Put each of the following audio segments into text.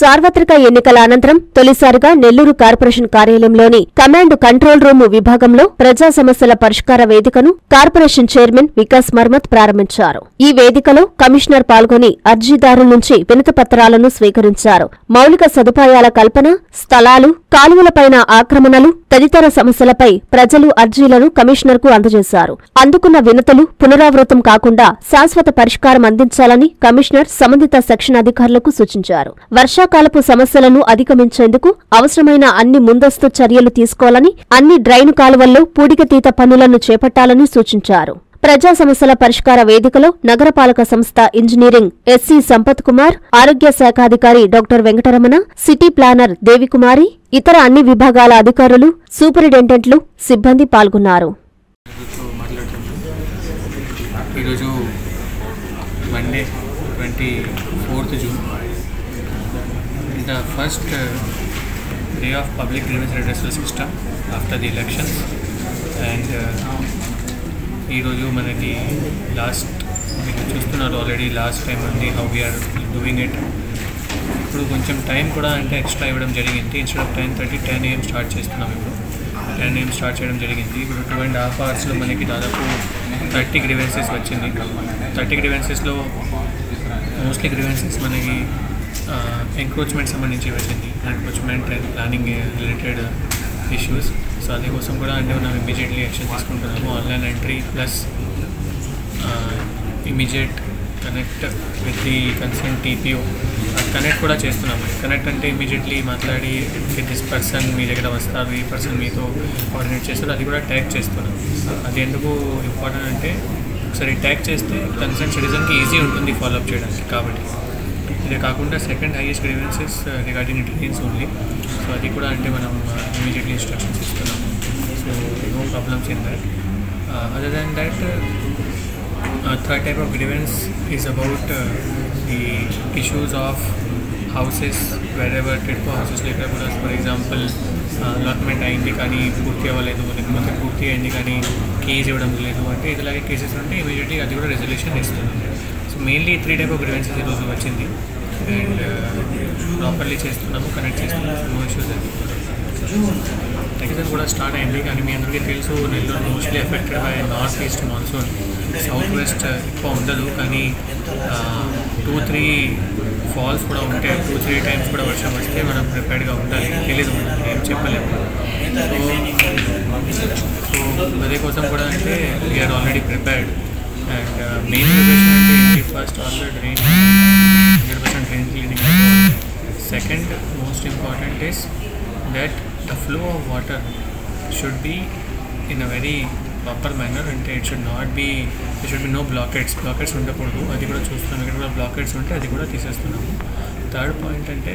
సార్వత్రిక ఎన్నికల అనంతరం తొలిసారిగా నెల్లూరు కార్పొరేషన్ కార్యాలయంలోని కమాండ్ కంట్రోల్ రూమ్ విభాగంలో ప్రజా సమస్యల పరిష్కార వేదికను కార్పొరేషన్ చైర్మన్ వికాస్ మర్మత్ ప్రారంభించారు. ఈ వేదికలో కమిషనర్ పాల్గొని అర్జీదారుల నుంచి వినతిపత్రాలను స్వీకరించారు. మౌలిక సదుపాయాల కల్పన, స్థలాలు, కాలువలపైన ఆక్రమణలు తదితర సమస్యలపై ప్రజలు అర్జీలను కమిషనర్కు అందజేశారు. అందుకున్న వినతులు పునరావృతం కాకుండా శాశ్వత పరిష్కారం అందించాలని కమిషనర్ సంబంధిత సెక్షన్ అధికారులకు సూచించారు. వర్షాకాలపు సమస్యలను అధిగమించేందుకు అవసరమైన అన్ని ముందస్తు చర్యలు తీసుకోవాలని, అన్ని డ్రైను కాలువల్లో పూడికతీత పనులను చేపట్టాలని సూచించారు. ప్రజా సమస్యల పరిష్కార వేదికలో నగరపాలక సంస్థ ఇంజనీరింగ్ ఎస్సీ సంపత్ కుమార్, ఆరోగ్య శాఖాధికారి doctor Venkataramana, city planner Devikumari, ఇతర అన్ని విభాగాల అధికారులు, సూపరింటెండెంట్లు, సిబ్బంది పాల్గొన్నారు. ఈరోజు Monday 24th June is the first day of public grievance redressal system after the elections, and ఈరోజు మనకి లాస్ట్ మీరు చూస్తున్నారు ఆల్రెడీ లాస్ట్ టైం ఉంది హౌ వీఆర్ డూయింగ్ ఇట్. ఇప్పుడు కొంచెం టైం కూడా అంటే ఎక్స్ట్రా ఇవ్వడం జరిగింది. ఇన్స్టెడ్ ఆఫ్ 10:30 10 AM స్టార్ట్ చేస్తున్నాం. ఇప్పుడు 10 AM స్టార్ట్ చేయడం జరిగింది. ఇప్పుడు 2.5 hours మనకి దాదాపు 30 grievances వచ్చింది. 30 grievancesలో మోస్ట్లీ గ్రీవెన్సెస్ మనకి ఎంక్రోచ్మెంట్ సంబంధించి వచ్చింది. Encroachment and planning related issues. So అందుకోసం కూడా అంటే మనం ఇమీడియట్లీ యాక్షన్ తీసుకుంటున్నాము. Online entry plus immediate connect with the concern TPO connect కూడా చేస్తున్నాము. కనెక్ట్ అంటే ఇమీడియట్లీ మాట్లాడి విత్ దిస్ పర్సన్ మీ దగ్గర వస్తారు, ఈ పర్సన్ మీతో కోఆర్డినేట్ చేస్తారు, అది కూడా ట్యాగ్ చేస్తున్నాం. అది ఎందుకు ఇంపార్టెంట్ అంటే ఒకసారి ట్యాగ్ చేస్తే కన్సర్న్ సిటిజన్కి ఈజీ ఉంటుంది ఫాలోఅప్ చేయడానికి. కాబట్టి ఇదే కాకుండా second highest grievances regarding drains only. So అది కూడా అంటే మనం ఇమీడియట్లీ ఇన్స్ట్రక్షన్స్ ఇస్తున్నాము. So no problems in that. Other than that third type of grievance is about the issues of houses wherever TIDCO హౌసెస్లో ఇక్కడ కూడా ఫర్ ఎగ్జాంపుల్ అలాట్మెంట్ అయింది కానీ పూర్తి అవ్వలేదు, లేకపోతే పూర్తి అయింది కానీ కేసు ఇవ్వడం లేదు అంటే ఇలాగే కేసెస్ ఉంటే ఇమీడియట్లీ అది కూడా రెజల్యూషన్ ఇస్తుంది. So mainly 3 type of grievances ఈరోజు వచ్చింది అండ్ ప్రాపర్లీ చేస్తున్నాము, కనెక్ట్ చేస్తున్నాము. No issues. నెక్స్ట్ కూడా స్టార్ట్ అయింది కానీ మీ అందరికీ తెలుసు Nellore mostly affected by north east monsoon. South west ఎక్కువ ఉండదు కానీ 2-3 ఫాల్స్ కూడా ఉంటే 2-3 times కూడా వర్షం వస్తే మనం ప్రిపేర్డ్గా ఉండాలి. తెలీదు మనం ఏం చెప్పలేము. సో అదే కోసం కూడా అంటే we are already prepared. And main preparation అంటే ఏంటి, first all the drain 100% drain cleaning. Second most important is that the flow of water should be in a very proper manner. అంటే ఇట్ షుడ్ నో బ్లాకెట్స్ ఉండకూడదు. అది కూడా చూస్తున్నాం. ఇక్కడ కూడా బ్లాకెట్స్ ఉంటే అది కూడా తీసేస్తున్నాము. థర్డ్ పాయింట్ అంటే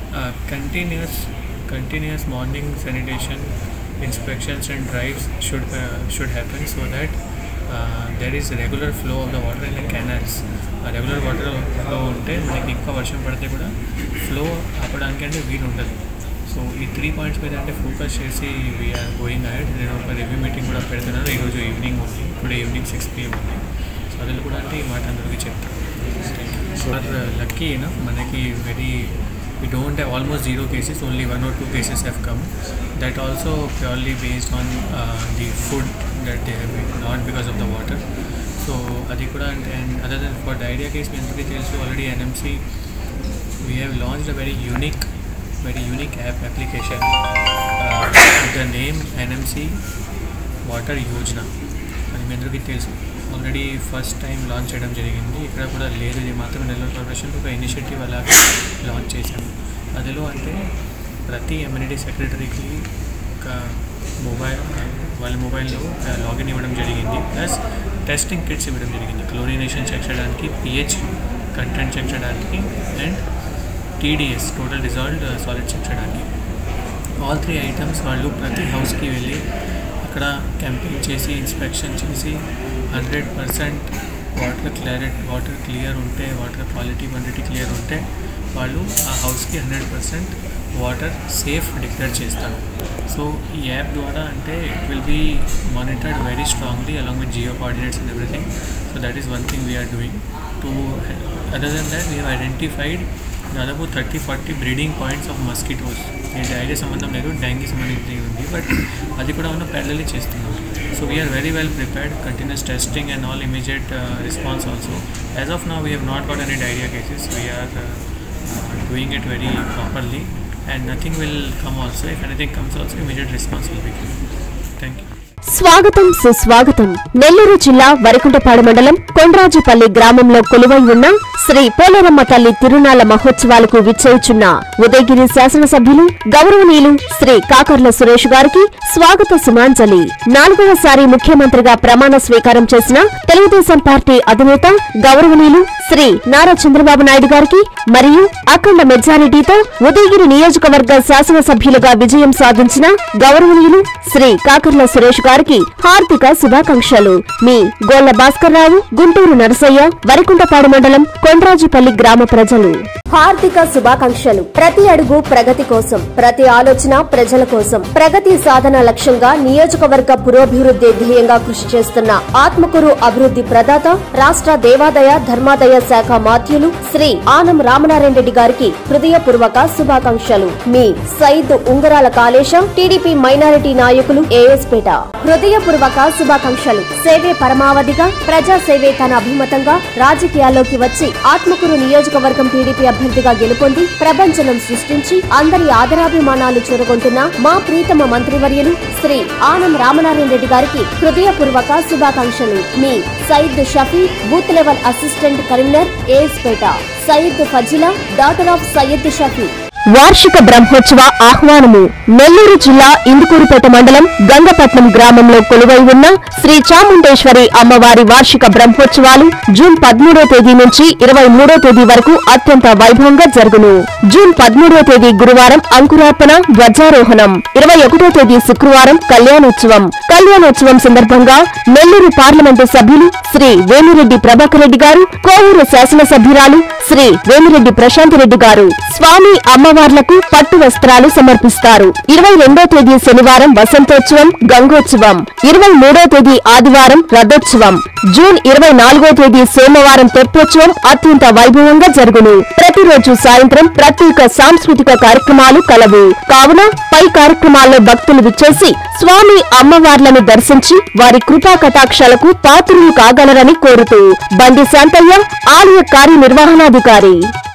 continuous morning sanitation inspections and drives should happen so that there is regular flow of the water in the canals. Regular water flow ఉంటే మనకి ఇంకా వర్షం పడితే కూడా ఫ్లో ఆపడానికి అంటే వీలు ఉండదు. సో ఈ 3 points మీద అంటే ఫోకస్ చేసి వీఆర్ గోయింగ్ అహెడ్. నేను ఒక రివ్యూ మీటింగ్ కూడా పెడుతున్నాను. ఈరోజు ఈవినింగ్ ఉంది, టుడే ఈవినింగ్ 6 PM ఉంది. సో అందులో కూడా అంటే ఈ మాట అందరికీ చెప్తాను. ఫర్ లక్కీ మనకి we don't have almost 0 cases, only 1 or 2 cases have come. That also purely based on the food that they have made, not because of the water. So adi kuda, and other than for diarrhea case we also already NMC we have launched a very unique app application with the name NMC Water Yojana. అది మీ అందరికీ తెలుసు. Already first time launch చేయడం జరిగింది. ఇక్కడ కూడా లేదు, ఇది మాత్రం నెల్లూరు కార్పొరేషన్ ఒక ఇనిషియేటివ్ అలా లాంచ్ చేశాము. అదిలో అంటే ప్రతి ఎమ్యూనిటీ సెక్రటరీకి ఒక వాళ్ళ మొబైల్లో లాగిన్ ఇవ్వడం జరిగింది. ప్లస్ టెస్టింగ్ కిట్స్ ఇవ్వడం జరిగింది. క్లోరినేషన్ చెక్ చేయడానికి, pH కంటెంట్ చెక్ చేయడానికి and TDS total dissolved solid check చేయడానికి. ఆల్ 3 items వాళ్ళు ప్రతి హౌస్కి వెళ్ళి అక్కడ క్యాంపింగ్ చేసి ఇన్స్పెక్షన్ చేసి 100% వాటర్ క్లియర్ ఉంటే, వాటర్ క్వాంటిటీ క్లియర్ ఉంటే వాళ్ళు ఆ హౌస్కి 100% వాటర్ సేఫ్ డిక్లేర్ చేస్తారు. సో ఈ యాప్ ద్వారా అంటే it will be monitored very strongly along with geo coordinates and everything. So that is one thing we are doing. Other than that we have identified దాదాపు 30-40 breeding points of mosquitoes, diarrhoea సంబంధం లేదు, dengue సంబంధించి ఉంది, but అది కూడా మనం parallelly చేస్తున్నాం. So we are very well prepared, continuous testing and all immediate response also. As of now, we have not got any diarrhea cases. We are doing it very properly, and nothing will come also. If anything comes also, immediate response will be given. Thank you. స్వాగతం సుస్వాగతం. నెల్లూరు జిల్లా వరికుంటపాడు మండలం కొండ్రాజుపల్లి గ్రామంలో కొలువై ఉన్న శ్రీ పోలేరమ్మ తల్లి తిరునాళ్ల మహోత్సవాలకు విచ్చేయుచున్న ఉదయగిరి శాసనసభ్యులు గౌరవనీయులు శ్రీ కాకర్ల సురేష్ గారికి స్వాగత సుమాంజలి. 4వసారి ముఖ్యమంత్రిగా ప్రమాణ స్వీకారం చేసిన తెలుగుదేశం పార్టీ అధినేత గౌరవనీయులు శ్రీ నారా చంద్రబాబు నాయుడు గారికి మరియు అఖండ మెజారిటీతో ఉదయగిరి నియోజకవర్గ శాసనసభ్యులుగా విజయం సాధించిన గౌరవనీయులు శ్రీ కాకర్ల సురేష్ గారికి హార్దిక శుభాకాంక్షలు. మీ గోళ్ల భాస్కర్ రావు, గుంటూరు నరసయ్య, వరికుంటపాడు మండలం కొండ్రాజుపల్లి గ్రామ ప్రజలు. హార్దిక శుభాకాంక్షలు. ప్రతి అడుగు ప్రగతి కోసం, ప్రతి ఆలోచన ప్రజల కోసం, ప్రగతి సాధన లక్ష్యంగా నియోజకవర్గ పురోభివృద్ధి ధ్యేయంగా కృషి చేస్తున్న ఆత్మకూరు అభివృద్ధి ప్రదాత, రాష్ట్ర దేవాదాయ ధర్మాదాయ శాఖ మాధ్యులు శ్రీ ఆనం రామనారాయణ రెడ్డి గారికి హృదయపూర్వక శుభాకాంక్షలు. మీ సయీద్ ఉంగరాల కాళేశం, టీడీపీ మైనారిటీ నాయకులు, ఏఎస్పేట. హృదయపూర్వక శుభాకాంక్షలు. సేవే పరమావధిగా, ప్రజా సేవే తన అభిమతంగా రాజకీయాల్లోకి వచ్చి ఆత్మకూరు నియోజకవర్గం టీడీపీ అభ్యర్థిగా గెలుపొంది ప్రపంచనం సృష్టించి అందరి ఆదరాభిమానాలు చూరగొంటున్న మా ప్రీతమ మంత్రివర్యులు శ్రీ ఆనం రామనారాయణ రెడ్డి గారికి హృదయపూర్వక శుభాకాంక్షలు. మీ Syed Shafi, booth level assistant convener, ASPeta. Syed Fazila, daughter of Syed Shafi. వార్షిక బ్రహ్మోత్సవ ఆహ్వానము. నెల్లూరు జిల్లా ఇందుకూరుపేట మండలం గంగపట్నం గ్రామంలో కొలువై ఉన్న శ్రీ చాముండేశ్వరి అమ్మవారి వార్షిక బ్రహ్మోత్సవాలు జూన్ 13వ తేదీ నుంచి 23వ తేదీ వరకు అత్యంత వైభవంగా జరుగును. జూన్ 13వ తేదీ గురువారం అంకురార్పణ, ధ్వజారోహణం, 21వ తేదీ శుక్రవారం కళ్యాణోత్సవం. కళ్యాణోత్సవం సందర్భంగా నెల్లూరు పార్లమెంటు సభ్యులు శ్రీ వేమిరెడ్డి ప్రభాకర్ రెడ్డి గారు, కోవూరు శాసనసభ్యురాలు శ్రీ వేమిరెడ్డి ప్రశాంత్ రెడ్డి గారు స్వామి అమ్మవార్లకు పట్టు వస్త్రాలు సమర్పిస్తారు. 22వ తేదీ శనివారం వసంతోత్సవం, గంగోత్సవం. 23వ తేదీ ఆదివారం రథోత్సవం. జూన్ 24వ తేదీ సోమవారం తెప్పోత్సవం అత్యంత వైభవంగా జరుగును. ప్రతిరోజు సాయంత్రం ప్రత్యేక సాంస్కృతిక కార్యక్రమాలు కలవు. కావున పై కార్యక్రమాల్లో భక్తులు విచ్చేసి స్వామి అమ్మవార్లను దర్శించి వారి కృపా కటాక్షాలకు పాత్రులు కాగలరని కోరుతూ బండి శాంతయ్య, ఆలయ కార్యనిర్వహణాధికారి.